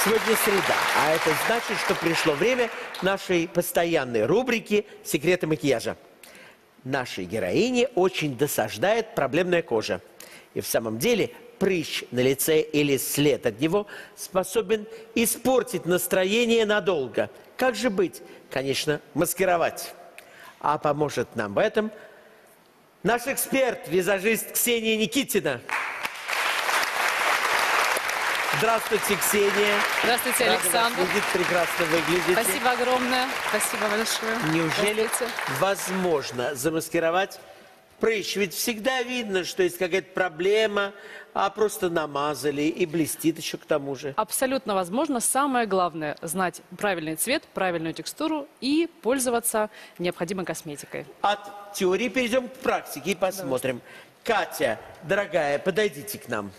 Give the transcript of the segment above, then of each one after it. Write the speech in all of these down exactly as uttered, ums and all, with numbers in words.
Сегодня среда, а это значит, что пришло время нашей постоянной рубрики «Секреты макияжа». Нашей героине очень досаждает проблемная кожа. И в самом деле прыщ на лице или след от него способен испортить настроение надолго. Как же быть? Конечно, маскировать. А поможет нам в этом наш эксперт, визажист Ксения Никитина. Здравствуйте, Ксения. Здравствуйте, Рада Александр. Вас видеть, прекрасно выглядите. Спасибо огромное. Спасибо большое. Неужели возможно замаскировать прыщ? Ведь всегда видно, что есть какая-то проблема, а просто намазали и блестит еще к тому же. Абсолютно возможно. Самое главное – знать правильный цвет, правильную текстуру и пользоваться необходимой косметикой. От теории перейдем к практике и посмотрим. Давайте. Катя, дорогая, подойдите к нам.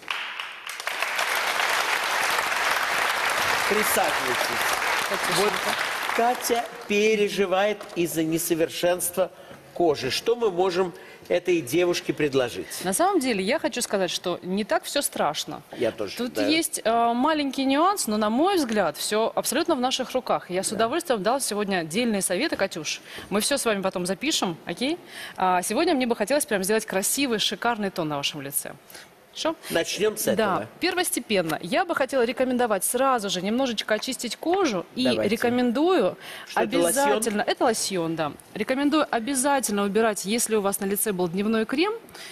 Присаживайтесь. Вот Катя переживает из-за несовершенства кожи. Что мы можем этой девушке предложить? На самом деле, я хочу сказать, что не так все страшно. Я тоже. Тут да. есть э, маленький нюанс, но, на мой взгляд, все абсолютно в наших руках. Я с да. удовольствием дал сегодня отдельные советы, Катюш. Мы все с вами потом запишем, окей? А сегодня мне бы хотелось прям сделать красивый, шикарный тон на вашем лице. Хорошо? Начнем с этого. Да, первостепенно. Я бы хотела рекомендовать сразу же немножечко очистить кожу. И Давайте. рекомендую Что обязательно... Это лосьон? это лосьон, да. Рекомендую обязательно убирать, если у вас на лице был дневной крем,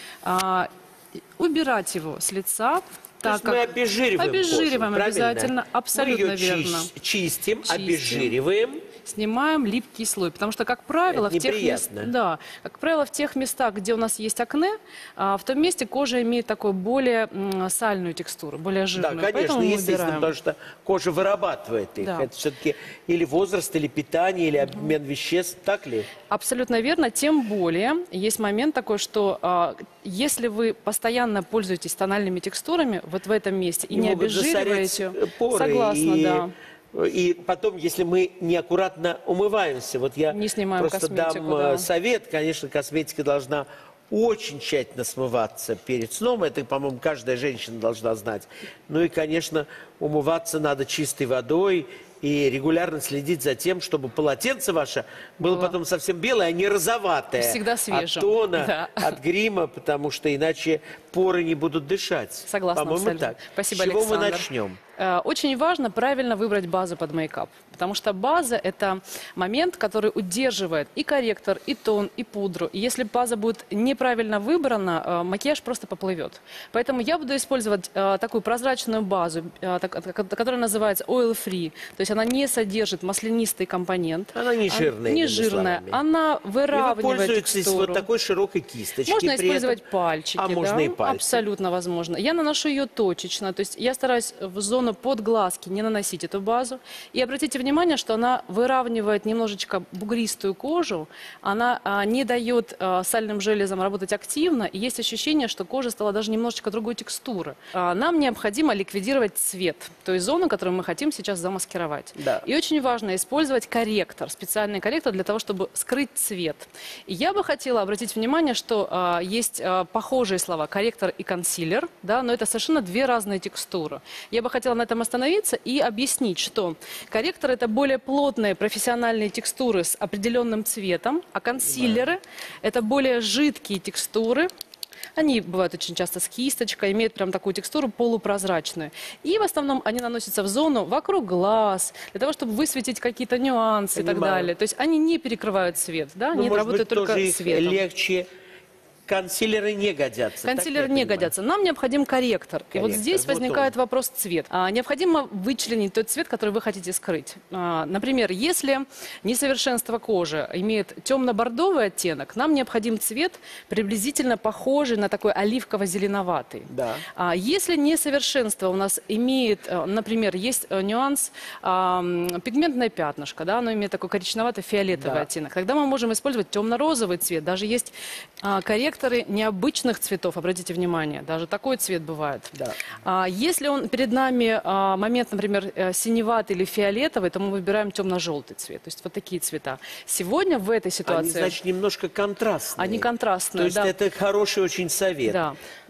а, убирать его с лица. То Так есть как... мы обезжириваем Обезжириваем кожу, обязательно, абсолютно мы ее верно. Чистим, чистим, Чистим. обезжириваем. Снимаем липкий слой, потому что, как правило, Это в тех мест... да, как правило, в тех местах, где у нас есть акне, а, в том месте кожа имеет такую более м, сальную текстуру, более жирную. Да, конечно, мы естественно, убираем. потому что кожа вырабатывает их. Да. Это все-таки или возраст, или питание, или обмен веществ, так ли? Абсолютно верно. Тем более, есть момент такой, что а, если вы постоянно пользуетесь тональными текстурами вот в этом месте и, И не могут обезжириваете, засорять поры, согласна, и... да. И потом, если мы неаккуратно умываемся, вот я Не снимаем просто косметику, дам да. совет, конечно, косметика должна очень тщательно смываться перед сном, это, по-моему, каждая женщина должна знать. Ну и, конечно, умываться надо чистой водой и регулярно следить за тем, чтобы полотенце ваше было, было. потом совсем белое, а не розоватое. Всегда свежим. От тона, да. от грима, потому что иначе поры не будут дышать. Согласна, по-моему, так. Спасибо, С чего Александр. мы начнем? Очень важно правильно выбрать базу под мейкап, потому что база – это момент, который удерживает и корректор, и тон, и пудру. И если база будет неправильно выбрана, макияж просто поплывет. Поэтому я буду использовать такую прозрачную базу, которая называется oil free, то есть она не содержит маслянистый компонент. Она не жирная. Не жирная, она выравнивает и вы пользуетесь текстуру. вот такой широкой кисточкой. Можно использовать этом. пальчики, а да? можно и пальцы. Абсолютно возможно. Я наношу ее точечно, то есть я стараюсь в зону под глазки не наносить эту базу. И обратите внимание, что она выравнивает немножечко бугристую кожу, она а, не дает а, сальным железам работать активно, и есть ощущение, что кожа стала даже немножечко другой текстуры. А, нам необходимо ликвидировать цвет той зоны, которую мы хотим сейчас замаскировать. Да. И очень важно использовать корректор, специальный корректор для того, чтобы скрыть цвет. И я бы хотела обратить внимание, что а, есть а, похожие слова корректор и консилер, да, но это совершенно две разные текстуры. Я бы хотела на этом остановиться и объяснить, что корректор – это более плотные профессиональные текстуры с определенным цветом, а консилеры – это более жидкие текстуры. Они бывают очень часто с кисточкой, имеют прям такую текстуру полупрозрачную. И в основном они наносятся в зону вокруг глаз, для того, чтобы высветить какие-то нюансы. Понимаю. И так далее. То есть они не перекрывают цвет, да? Ну, они работают быть, только светом. Легче. Консилеры не годятся. Консилеры не годятся. Нам необходим корректор. корректор. И вот здесь вот возникает он. вопрос цвет. А, необходимо вычленить тот цвет, который вы хотите скрыть. А, например, если несовершенство кожи имеет темно-бордовый оттенок, нам необходим цвет приблизительно похожий на такой оливково-зеленоватый. Да. А, если несовершенство у нас имеет, например, есть нюанс а, пигментное пятнышко, да, оно имеет такой коричневато-фиолетовый да. оттенок, тогда мы можем использовать темно-розовый цвет. Даже есть а, корректор необычных цветов, обратите внимание, даже такой цвет бывает. Да. А, если он перед нами а, момент, например, синеватый или фиолетовый, то мы выбираем темно-желтый цвет. То есть вот такие цвета. Сегодня в этой ситуации... Они, значит, немножко контрастные. Они контрастные, То есть да. это хороший очень совет. Да.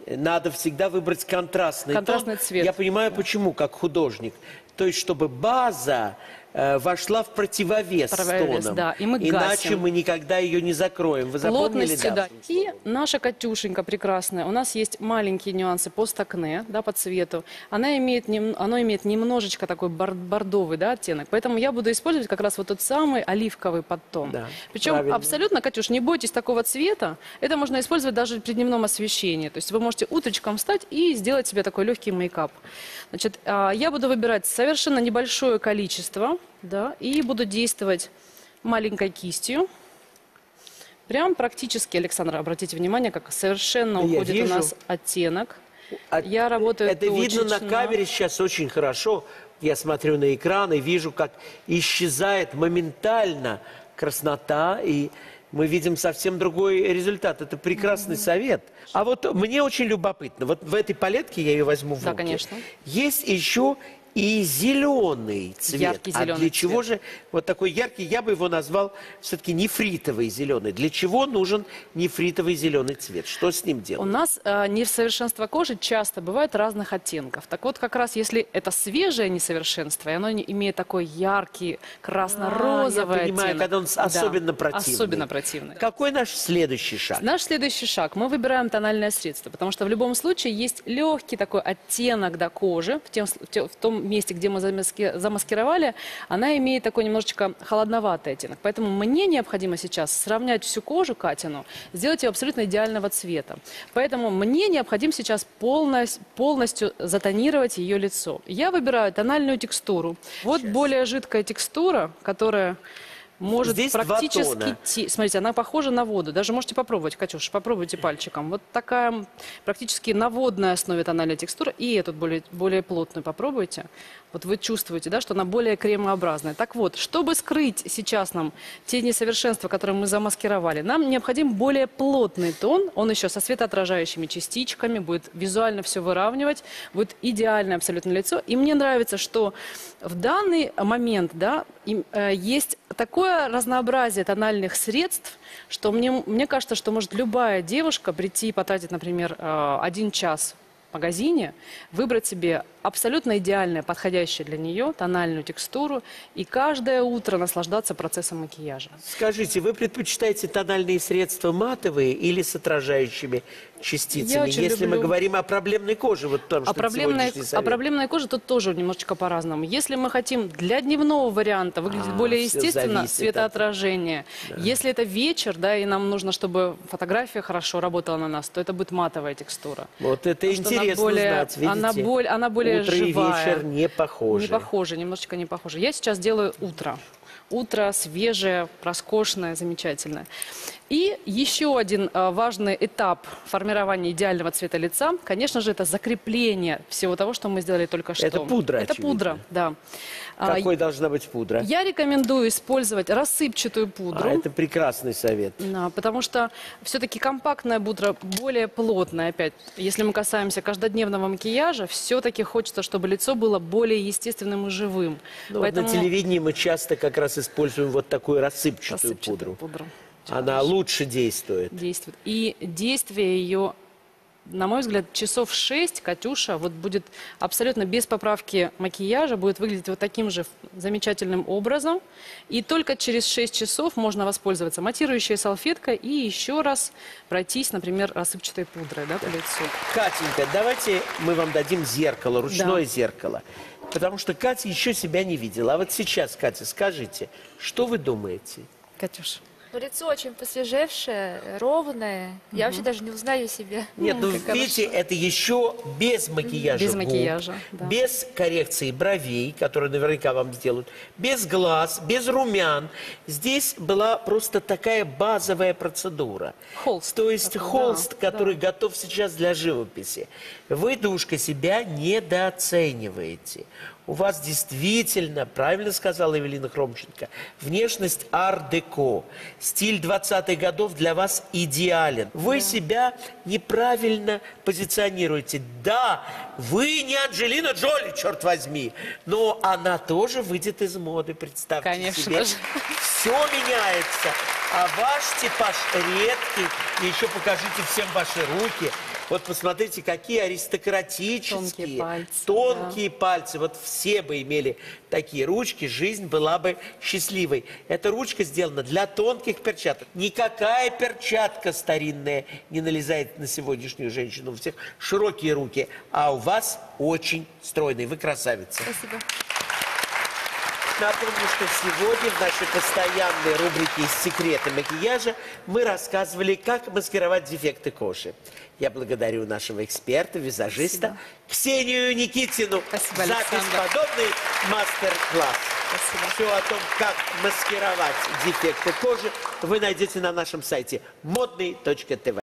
надо всегда выбрать контрастный, Контрастный тон. цвет. Я понимаю, почему, как художник. То есть, чтобы база э, вошла в противовес, Противовес, с тоном. да, и мы Иначе гасим. мы никогда ее не закроем. Вы запомнили? Плотностью, да. Да. И наша Катюшенька прекрасная. У нас есть маленькие нюансы по стакне, да, по цвету. Она имеет, нем- оно имеет немножечко такой бар- бордовый, да, оттенок. Поэтому я буду использовать как раз вот тот самый оливковый подтон. Да, Причем правильно. абсолютно, Катюш, не бойтесь такого цвета. Это можно использовать даже при дневном освещении. То есть вы можете утречком встать и сделать себе такой легкий мейкап. Значит, а, я буду выбирать совершенно небольшое количество, да, и буду действовать маленькой кистью. Прям практически, Александра, обратите внимание, как совершенно Да, я уходит у вижу. нас оттенок. А Я работаю Это видно на точечно. камере сейчас очень хорошо. Я смотрю на экран и вижу, как исчезает моментально краснота, и мы видим совсем другой результат. Это прекрасный совет. А вот мне очень любопытно. Вот в этой палетке, я ее возьму в Да, руки, конечно. есть еще и зеленый цвет. Яркий А зеленый для чего цвет. же вот такой яркий, я бы его назвал все-таки нефритовый зеленый. Для чего нужен нефритовый зеленый цвет? Что с ним У делать? нас э, несовершенство кожи часто бывает разных оттенков. Так вот, как раз если это свежее несовершенство, и оно не- имеет такой яркий красно-розовый А, я понимаю, оттенок. когда он с- Да, особенно противный. Особенно противный. Какой наш следующий шаг? Наш следующий шаг. Мы выбираем тональное средство, потому что в любом случае есть легкий такой оттенок до кожи. В, тем, в те- в том месте, где мы замаски- замаскировали, она имеет такой немножечко холодноватый оттенок. Поэтому мне необходимо сейчас сравнять всю кожу Катину, сделать ее абсолютно идеального цвета. Поэтому мне необходимо сейчас полностью, полностью затонировать ее лицо. Я выбираю тональную текстуру. Вот более жидкая текстура, которая... Может Здесь два практически... тона. те- Смотрите, она похожа на воду. Даже можете попробовать, Катюш, попробуйте пальчиком. Вот такая практически на водной основе тональная текстура. И эту более, более плотную попробуйте. Вот вы чувствуете, да, что она более кремообразная. Так вот, чтобы скрыть сейчас нам те несовершенства, которые мы замаскировали, нам необходим более плотный тон. Он еще со светоотражающими частичками, будет визуально все выравнивать, будет идеальное абсолютно лицо. И мне нравится, что в данный момент, да, им, э, есть такое разнообразие тональных средств, что мне, мне кажется, что может любая девушка прийти и потратить, например, э, один час в магазине, выбрать себе абсолютно идеальное, подходящее для нее тональную текстуру и каждое утро наслаждаться процессом макияжа. Скажите, вы предпочитаете тональные средства матовые или с отражающими частицами? очень Если мы люблю- говорим о проблемной коже, вот потому А что проблемная, сегодняшний а совет. проблемная кожа тут тоже немножечко по-разному. Если мы хотим для дневного варианта выглядеть А, более всё естественно, зависит от- светоотражение. Если это вечер, да, и нам нужно, чтобы фотография хорошо работала на нас, то это будет матовая текстура. Вот это Потому что она интересно более- знать, видите? она более- она более Утро и живая. вечер не похожи. Не похоже, немножечко не похоже. Я сейчас делаю утро. Утро свежее, роскошное, замечательное. И еще один э, важный этап формирования идеального цвета лица, конечно же, это закрепление всего того, что мы сделали только что. Это пудра, Это очевидно. пудра, да. А, Какой должна быть пудра? Я рекомендую использовать рассыпчатую А, пудру. это прекрасный совет. Да, потому что все-таки компактная пудра более плотная. Опять, если мы касаемся каждодневного макияжа, все-таки хочется, чтобы лицо было более естественным и живым. Ну, вот на телевидении мы часто как раз используем вот такую рассыпчатую, рассыпчатую пудру. пудру. Она лучше действует. Действует. И действие ее, на мой взгляд, часов шесть, Катюша, вот будет абсолютно без поправки макияжа, будет выглядеть вот таким же замечательным образом. И только через шесть часов можно воспользоваться матирующей салфеткой и еще раз пройтись, например, рассыпчатой пудрой, да, по лицу. Катенька, давайте мы вам дадим зеркало, ручное зеркало. Потому что Катя еще себя не видела. А вот сейчас, Катя, скажите, что вы думаете? Катюша. Ну, лицо очень посвежевшее, ровное. Я вообще даже не узнаю себя. Нет, ну как видите, это еще без макияжа Без губ, макияжа, да. без коррекции бровей, которые наверняка вам сделают, без глаз, без румян. Здесь была просто такая базовая процедура. Холст То есть такой, холст, да, который готов сейчас для живописи. Вы, Душка, себя недооцениваете. У вас действительно, правильно сказала Эвелина Хромченко, внешность ар-деко. Стиль двадцатых годов для вас идеален. Вы себя неправильно позиционируете. Да, вы не Анджелина Джоли, черт возьми, но она тоже выйдет из моды, представьте Конечно себе. же. Все меняется, а ваш типаж редкий. И еще покажите всем ваши руки. Вот посмотрите, какие аристократические, Тонкие пальцы, тонкие пальцы. Вот все бы имели такие ручки, жизнь была бы счастливой. Эта ручка сделана для тонких перчаток. Никакая перчатка старинная не налезает на сегодняшнюю женщину. У всех широкие руки, а у вас очень стройные. Вы красавица. Спасибо. Напомню, что сегодня в нашей постоянной рубрике «Секреты макияжа» мы рассказывали, как маскировать дефекты кожи. Я благодарю нашего эксперта, визажиста Спасибо. Ксению Никитину Спасибо, за Александр. бесподобный мастер-класс. Спасибо. Все о том, как маскировать дефекты кожи, вы найдете на нашем сайте модный точка тв.